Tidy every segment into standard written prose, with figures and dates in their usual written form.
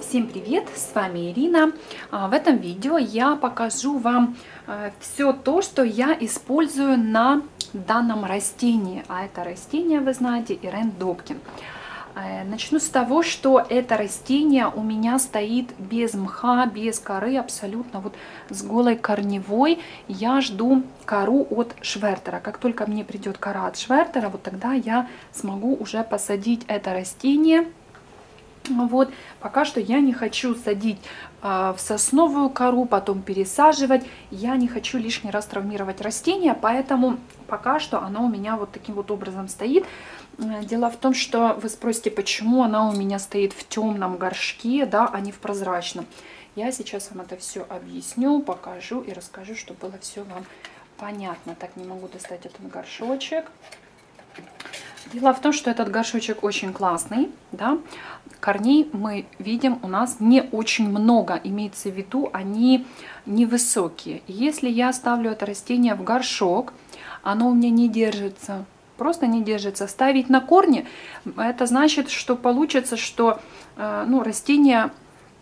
Всем привет, с вами Ирина. В этом видео я покажу вам все то, что я использую на данном растении. А это растение, вы знаете, Ирен Добкин. Начну с того, что это растение у меня стоит без мха, без коры, абсолютно вот с голой корневой. Я жду кору от швертера. Как только мне придет кора от швертера, вот тогда я смогу уже посадить это растение. Вот, пока что я не хочу садить в сосновую кору, потом пересаживать. Я не хочу лишний раз травмировать растение, поэтому пока что оно у меня вот таким вот образом стоит. Дело в том, что вы спросите, почему она у меня стоит в темном горшке, да, а не в прозрачном. Я сейчас вам это все объясню, покажу и расскажу, чтобы было все вам понятно. Так, не могу достать этот горшочек. Дело в том, что этот горшочек очень классный, да. Корней мы видим у нас не очень много, имеется в виду, они невысокие. Если я ставлю это растение в горшок, оно у меня не держится, просто не держится. Ставить на корни, это значит, что получится, что растение,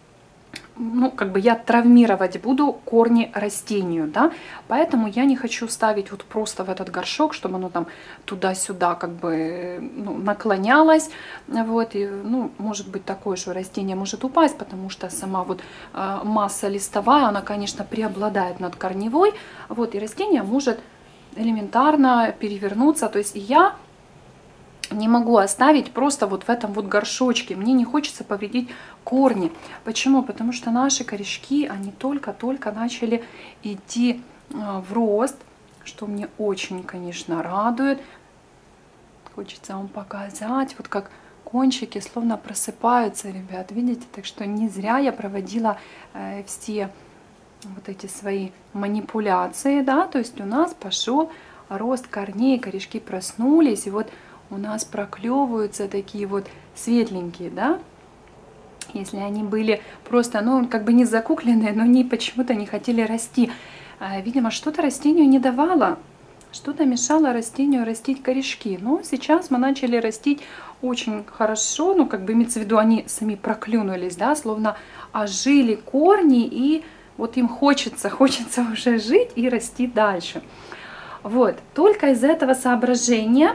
как бы я травмировать буду корни растению, да, поэтому я не хочу ставить вот просто в этот горшок, чтобы оно там туда-сюда как бы наклонялось, вот, и, может быть такое, что растение может упасть, потому что сама вот масса листовая, она, конечно, преобладает над корневой, вот, и растение может элементарно перевернуться, то есть я не могу оставить просто вот в этом вот горшочке. Мне не хочется повредить корни. Почему? Потому что наши корешки, они только-только начали идти в рост, что мне очень, конечно, радует. Хочется вам показать, вот как кончики словно просыпаются, ребят. Видите? Так что не зря я проводила все вот эти свои манипуляции, да. То есть у нас пошел рост корней, корешки проснулись, и вот у нас проклевываются такие вот светленькие, да. Если они были просто, как бы не закукленные, но они почему-то не хотели расти. Видимо, что-то растению не давало, что-то мешало растению растить корешки. Но сейчас мы начали растить очень хорошо, как бы имеется в виду, они сами проклюнулись, да, словно ожили корни, и вот им хочется уже жить и расти дальше. Вот, только из этого соображения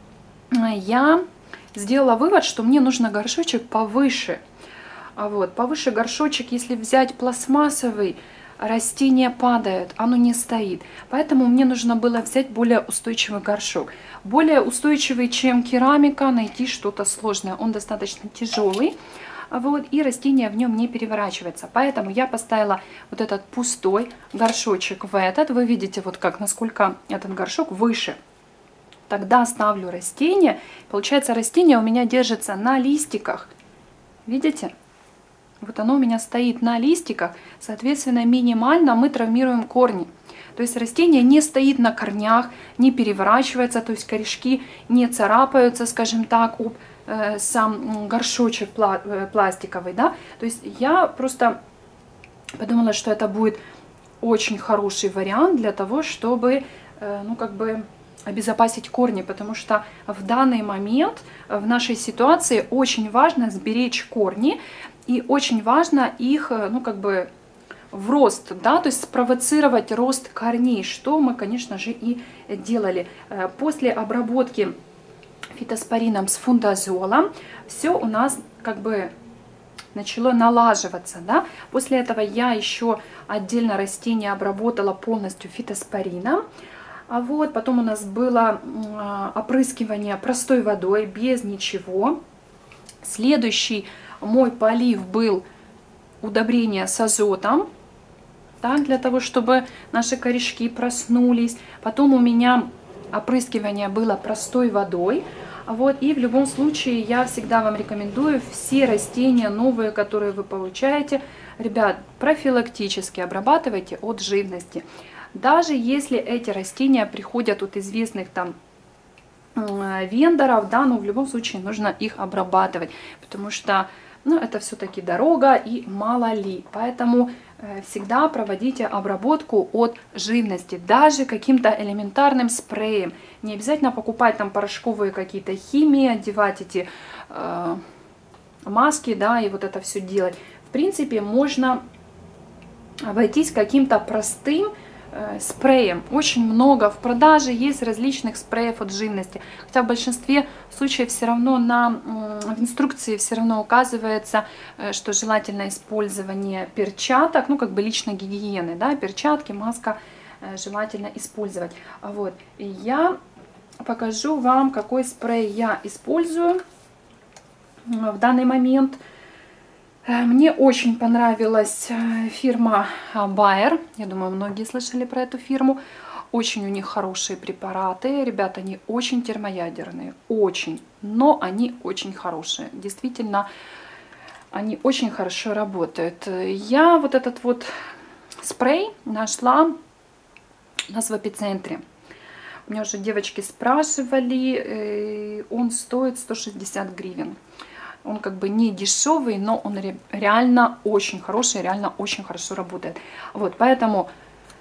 я сделала вывод, что мне нужно горшочек повыше. Вот, повыше горшочек, если взять пластмассовый, растение падает, оно не стоит. Поэтому мне нужно было взять более устойчивый горшок. Более устойчивый, чем керамика, найти что-то сложное. Он достаточно тяжелый, вот, и растение в нем не переворачивается. Поэтому я поставила вот этот пустой горшочек в этот. Вы видите, вот как, насколько этот горшок выше. Тогда ставлю растение. Получается, растение у меня держится на листиках. Видите? Вот оно у меня стоит на листиках. Соответственно, минимально мы травмируем корни. То есть растение не стоит на корнях, не переворачивается, то есть корешки не царапаются, скажем так, об сам горшочек пластиковый, да. То есть я просто подумала, что это будет очень хороший вариант для того, чтобы, как бы обезопасить корни, потому что в данный момент в нашей ситуации очень важно сберечь корни и очень важно их, как бы в рост, да, то есть спровоцировать рост корней, что мы, конечно же, и делали. После обработки фитоспорином с фундазолом все у нас как бы начало налаживаться, да. После этого я еще отдельно растение обработала полностью фитоспорином. А вот потом у нас было опрыскивание простой водой, без ничего. Следующий мой полив был удобрение с азотом, так, для того, чтобы наши корешки проснулись. Потом у меня опрыскивание было простой водой. Вот, и в любом случае я всегда вам рекомендую все растения новые, которые вы получаете, ребят, профилактически обрабатывайте от живности. Даже если эти растения приходят от известных там вендоров, да, но в любом случае нужно их обрабатывать, потому что это все-таки дорога и мало ли. Поэтому всегда проводите обработку от живности, даже каким-то элементарным спреем. Не обязательно покупать там порошковые какие-то химии, одевать эти маски, да, и вот это все делать. в принципе, можно обойтись каким-то простым спреем. Очень много в продаже есть различных спреев от живности. Хотя в большинстве случаев все равно в инструкции все равно указывается, что желательно использование перчаток, ну как бы личной гигиены, да, перчатки, маска желательно использовать. Вот. И я покажу вам, какой спрей я использую в данный момент. Мне очень понравилась фирма Bayer. Я думаю, многие слышали про эту фирму. Очень у них хорошие препараты. Ребята, они очень термоядерные. Очень. Но они очень хорошие. Действительно, они очень хорошо работают. Я вот этот вот спрей нашла у нас в Эпицентре. У меня уже девочки спрашивали. Он стоит 160 гривен. Он как бы не дешевый, но он реально очень хороший, реально очень хорошо работает. Вот, поэтому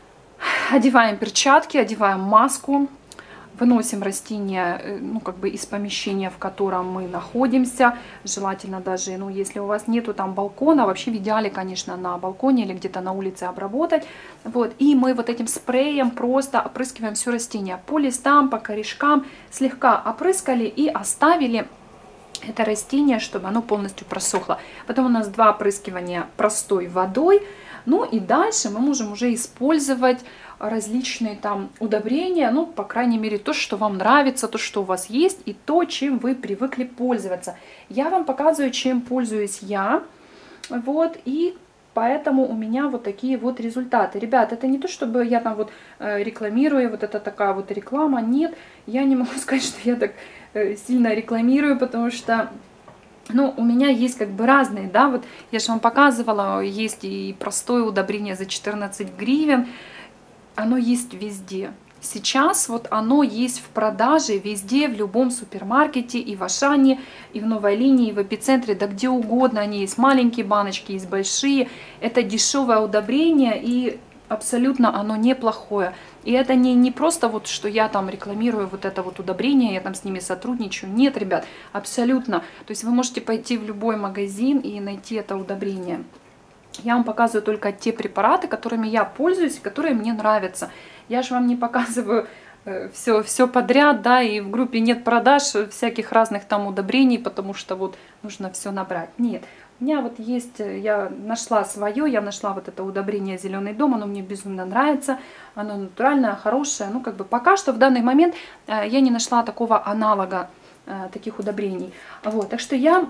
одеваем перчатки, одеваем маску, выносим растения, ну, как бы из помещения, в котором мы находимся. Желательно даже, ну, если у вас нету там балкона, вообще в идеале, конечно, на балконе или где-то на улице обработать. Вот, и мы вот этим спреем просто опрыскиваем все растение по листам, по корешкам, слегка опрыскали и оставили это растение, чтобы оно полностью просохло. Потом у нас 2 опрыскивания простой водой. Ну и дальше мы можем уже использовать различные там удобрения, ну, по крайней мере, то, что вам нравится, то, что у вас есть, и то, чем вы привыкли пользоваться. Я вам показываю, чем пользуюсь я. Вот, и поэтому у меня вот такие вот результаты. Ребят, это не то, чтобы я там вот рекламирую, вот это такая вот реклама. Нет, я не могу сказать, что я так сильно рекламирую, потому что, ну, у меня есть как бы разные, да, вот я же вам показывала, есть и простое удобрение за 14 гривен, оно есть везде. Сейчас вот оно есть в продаже везде, в любом супермаркете, и в Ашане, и в Новой Линии, и в Эпицентре, да где угодно они есть. Маленькие баночки, есть большие. Это дешевое удобрение, и абсолютно оно неплохое. И это не просто вот, что я там рекламирую вот это вот удобрение, я там с ними сотрудничаю. Нет, ребят, абсолютно. То есть вы можете пойти в любой магазин и найти это удобрение. Я вам показываю только те препараты, которыми я пользуюсь, которые мне нравятся. Я же вам не показываю все подряд, да, и в группе нет продаж всяких разных там удобрений, потому что вот нужно все набрать. Нет, у меня вот есть, я нашла свое, я нашла вот это удобрение «Зеленый дом», оно мне безумно нравится, оно натуральное, хорошее, ну как бы пока что в данный момент я не нашла такого аналога таких удобрений. Вот, так что я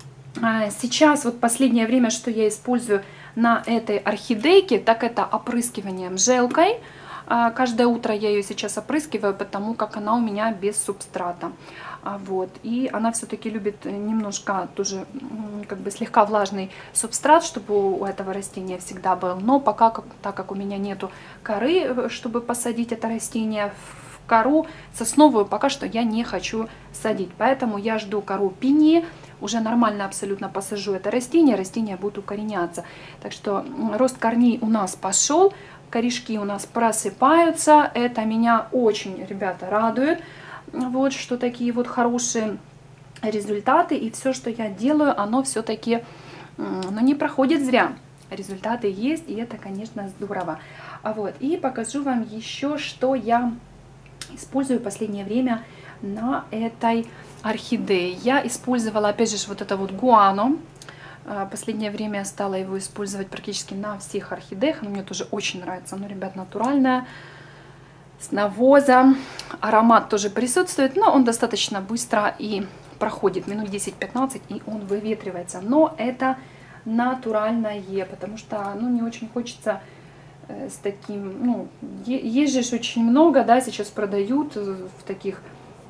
сейчас, вот последнее время, что я использую на этой орхидейке, так это опрыскиванием желкой. Каждое утро я ее сейчас опрыскиваю, потому как она у меня без субстрата. Вот. И она все-таки любит немножко тоже как бы слегка влажный субстрат, чтобы у этого растения всегда был. Но пока, так как у меня нету коры, чтобы посадить это растение в кору сосновую, пока что я не хочу садить. Поэтому я жду кору пиньи. Уже нормально абсолютно посажу это растение будет укореняться. Так что рост корней у нас пошел. Корешки у нас просыпаются. Это меня очень, ребята, радует. Вот, что такие вот хорошие результаты. И все, что я делаю, оно все-таки не проходит зря. Результаты есть, и это, конечно, здорово. Вот, и покажу вам еще, что я использую в последнее время на этой орхидее. Я использовала, опять же, вот это вот гуано. Последнее время я стала его использовать практически на всех орхидеях. Оно мне тоже очень нравится. Оно, ребят, натуральное, с навоза. Аромат тоже присутствует, но он достаточно быстро и проходит. Минут 10-15, и он выветривается. Но это натуральное, потому что, ну, не очень хочется с таким... Ну, есть же очень много, да, сейчас продают в таких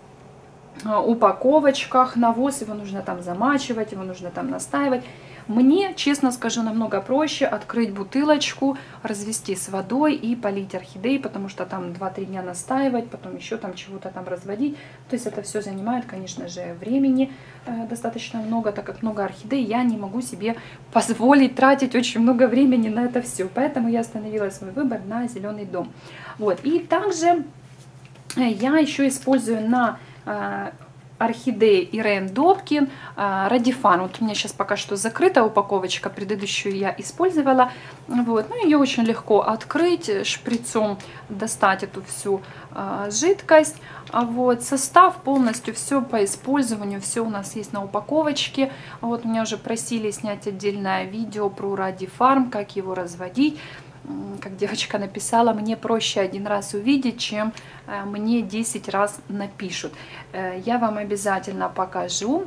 упаковочках навоз, его нужно там замачивать, его нужно там настаивать. Мне, честно скажу, намного проще открыть бутылочку, развести с водой и полить орхидеи, потому что там 2-3 дня настаивать, потом еще там чего-то там разводить. То есть это все занимает, конечно же, времени достаточно много, так как много орхидей, я не могу себе позволить тратить очень много времени на это все. Поэтому я остановила свой выбор на «Зеленый дом». Вот. И также я еще использую на орхидеи Irene Dobkin Радифарм. Вот у меня сейчас пока что закрыта упаковочка, предыдущую я использовала. Вот. Ну, ее очень легко открыть, шприцом достать эту всю жидкость. Вот. Состав полностью, все по использованию, все у нас есть на упаковочке. Вот. Меня уже просили снять отдельное видео про Радифарм, как его разводить. Как девочка написала, мне проще один раз увидеть, чем мне 10 раз напишут. Я вам обязательно покажу.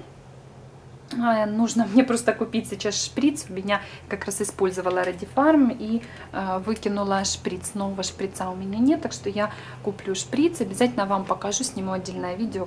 Нужно мне просто купить сейчас шприц. У меня как раз использовала Радифарм и выкинула шприц. Нового шприца у меня нет, так что я куплю шприц. Обязательно вам покажу, сниму отдельное видео,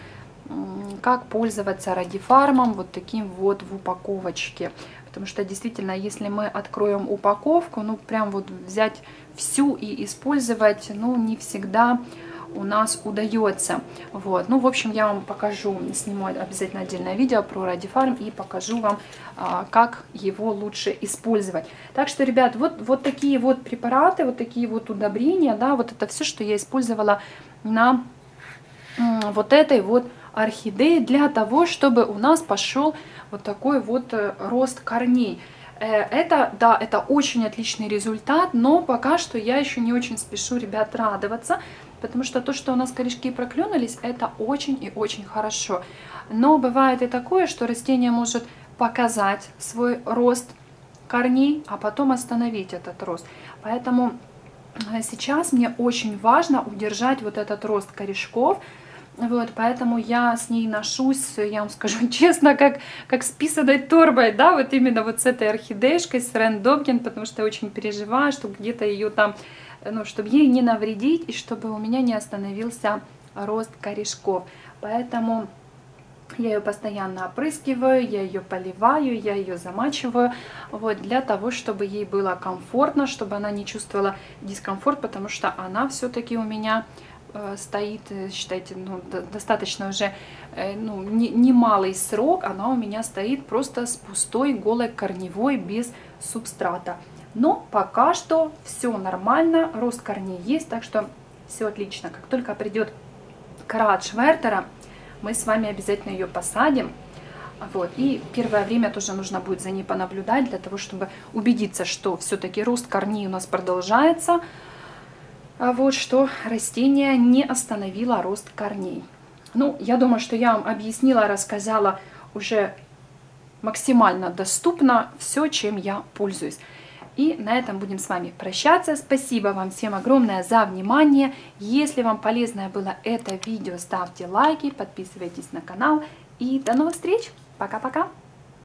как пользоваться Радифармом вот таким вот в упаковочке. Потому что действительно, если мы откроем упаковку, ну прям вот взять всю и использовать, ну не всегда у нас удается. Вот. Ну, в общем, я вам покажу, сниму обязательно отдельное видео про Радифарм и покажу вам, как его лучше использовать. Так что, ребят, вот такие вот препараты, вот такие вот удобрения, да, вот это все, что я использовала на вот этой вот орхидеи для того, чтобы у нас пошел вот такой вот рост корней. Это, да, это очень отличный результат, но пока что я еще не очень спешу, ребят, радоваться, потому что то, что у нас корешки проклюнулись, это очень и очень хорошо. Но бывает и такое, что растение может показать свой рост корней, а потом остановить этот рост. Поэтому сейчас мне очень важно удержать вот этот рост корешков. Вот, поэтому я с ней ношусь, я вам скажу честно, как с писаной торбой, да, вот именно вот с этой орхидеюшкой, с Irene Dobkin, потому что я очень переживаю, чтобы где-то ее там, ну, чтобы ей не навредить, и чтобы у меня не остановился рост корешков. Поэтому я ее постоянно опрыскиваю, я ее поливаю, я ее замачиваю, вот, для того, чтобы ей было комфортно, чтобы она не чувствовала дискомфорт, потому что она все-таки у меня стоит, считайте, ну, достаточно уже ну, немалый срок, она у меня стоит просто с пустой голой корневой, без субстрата. Но пока что все нормально, рост корней есть, так что все отлично. Как только придет кора от Швертера, мы с вами обязательно ее посадим. Вот. И первое время тоже нужно будет за ней понаблюдать, для того, чтобы убедиться, что все-таки рост корней у нас продолжается. Вот, что растение не остановило рост корней. Ну, я думаю, что я вам объяснила, рассказала уже максимально доступно все, чем я пользуюсь. И на этом будем с вами прощаться. Спасибо вам всем огромное за внимание. Если вам полезное было это видео, ставьте лайки, подписывайтесь на канал. И до новых встреч. Пока-пока.